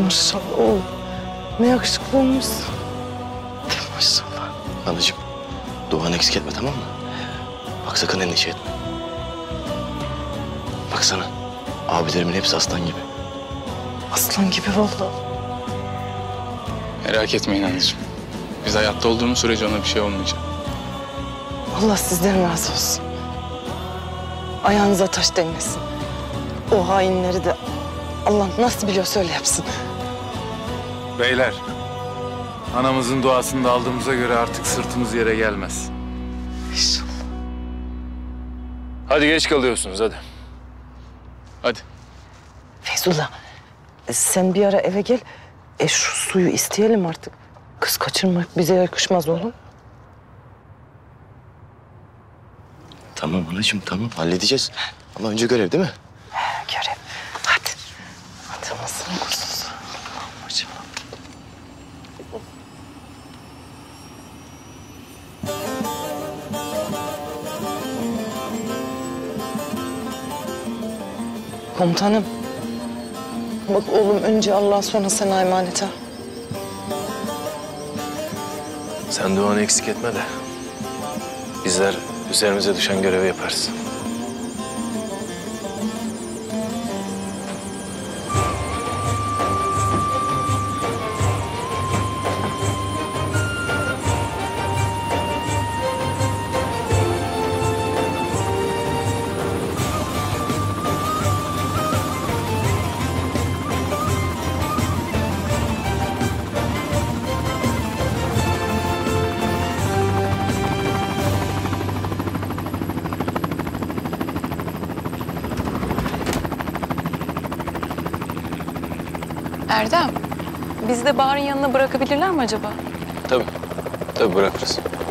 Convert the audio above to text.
Maşallah oğlum. Ne yakışıklı olmuşsun. Maşallah. Anacığım, duanı eksik etme, tamam mı? Bak sakın endişe etme. Baksana, abilerimin hepsi aslan gibi. Aslan gibi vallahi. Merak etmeyin anneciğim. Biz hayatta olduğumuz sürece ona bir şey olmayacak. Allah sizden razı olsun. Ayağınıza taş değmesin. O hainleri de Allah nasıl biliyorsa öyle yapsın. Beyler, anamızın duasını da aldığımıza göre artık sırtımız yere gelmez. İnşallah. Hadi geç kalıyorsunuz hadi. Hadi. Feyzullah, sen bir ara eve gel. Şu suyu isteyelim artık. Kız kaçırmak bize yakışmaz oğlum. Tamam anacığım, tamam. Halledeceğiz. Ama önce görev değil mi? Görev. Hadi. Hadi anasının kuzusu. Hocam. Komutanım. Bak oğlum önce Allah sonra sana emanet ha. Sen duanı eksik etme de bizler üzerimize düşen görevi yaparız. Erdem, biz de Bahar'ın yanına bırakabilirler mi acaba? Tabii bırakırız.